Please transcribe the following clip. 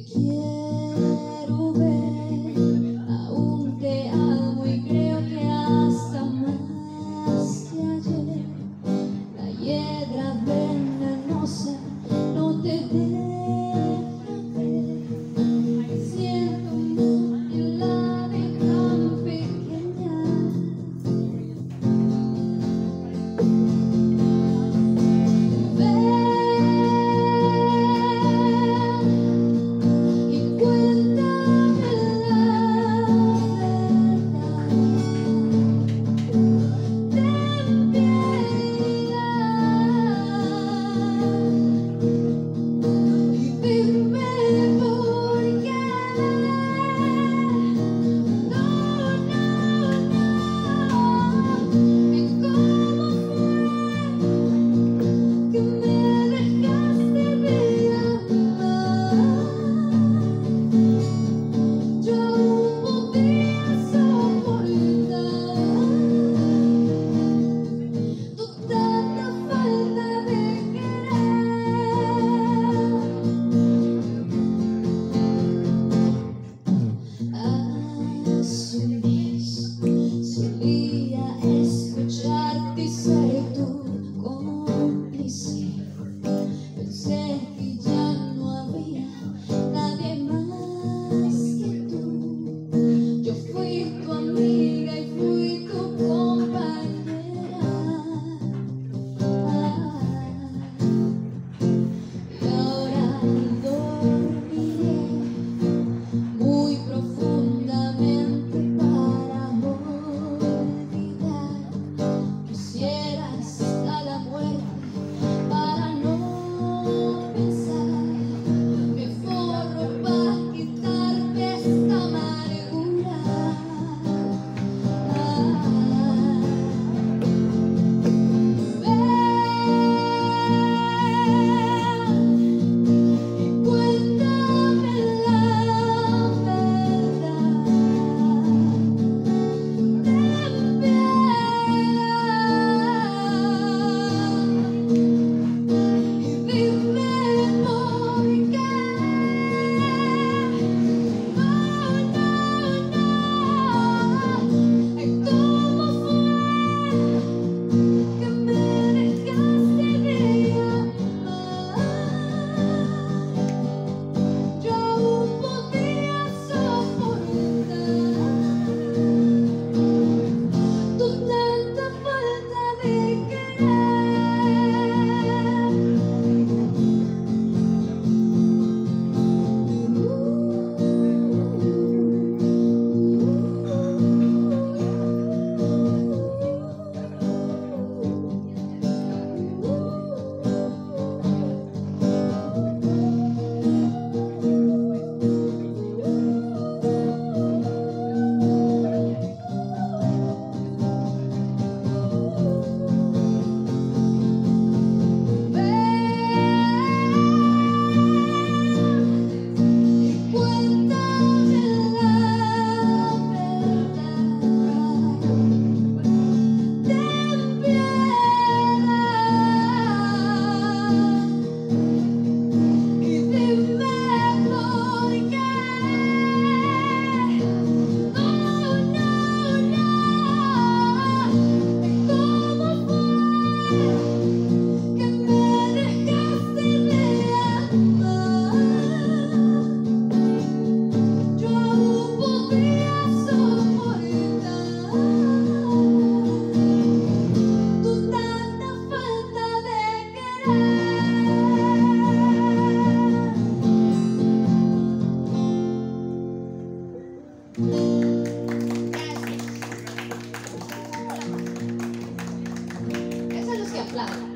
quiero ver, aún te amo y creo que hasta más que ayer. La hiedra venenosa no te deja ver. Siento muy helada y tan pequeña. Solía escucharte y ser tu cómplice. Pensé que ya no había nadie más que tú. Yo fui tu amiga y fui tu compañera. Y ahora dormiré muy profundamente para olvidar. Quisiera hasta la muerte para no pensar. Me forro para quitarte esta amargura. Gracias. Esos son los que aplauden.